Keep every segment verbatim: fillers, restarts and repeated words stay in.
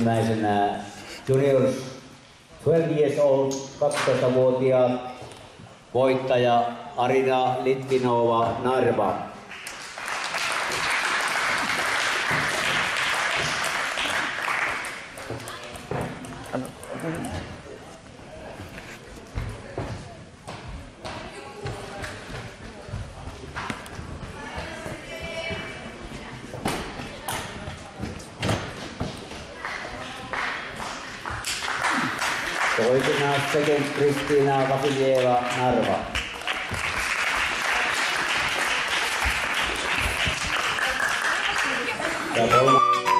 ensimmäisenä juniors twelve years old, kaksitoistavuotiaat, voittaja Arina Litvinova, Narva. Toisena second Kristiina Vasiljeva, Narva. Ja kolma.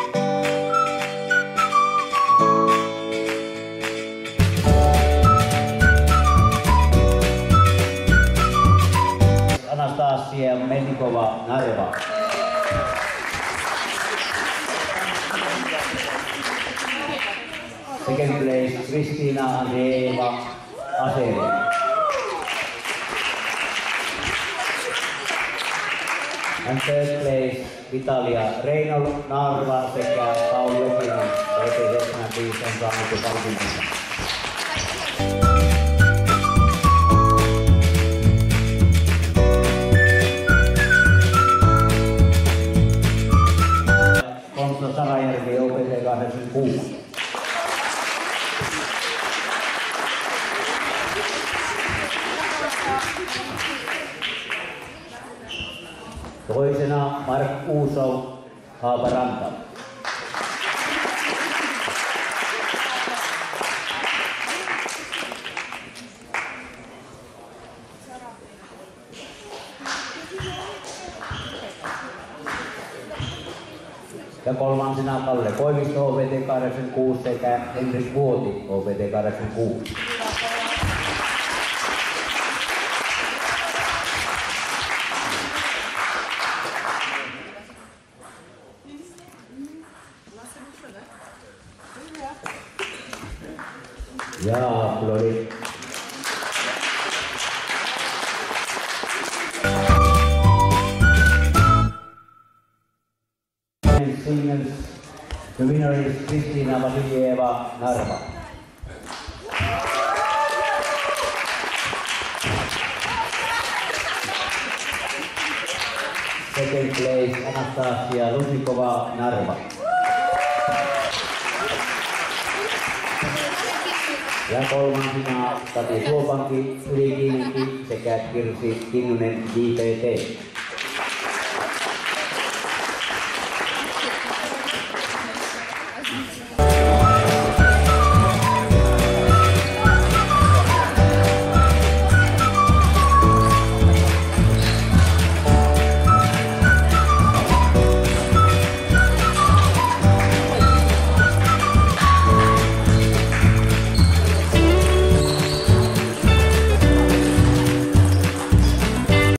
Anastasia Melnikova, Narva. Second place, Kristiina Andreeva, Aseri. And third place, Vitalia Reinol, Narva sekä Pauli Jokinen, O P seitsemänkymmentäviisi on saanut palkintonsa. Konsta Sarajärvi, O P C kahdeksankymmentäkuusi. Toisena Mark Uusov, Haaparanta. Ja kolmansena Kalle Koivisto, O P T kahdeksankymmentäkuusi sekä Henrik Vuoti, O P T kahdeksankymmentäkuusi. Ja applådi. Singles, the winner is Kristiina Vasiljeva, Narva. Second place, Anastasia Lusikova, Narva. Ja kolmansina Kati Suopanki, Yli Kiinenki sekä Kirsi Kinnunen, J P T.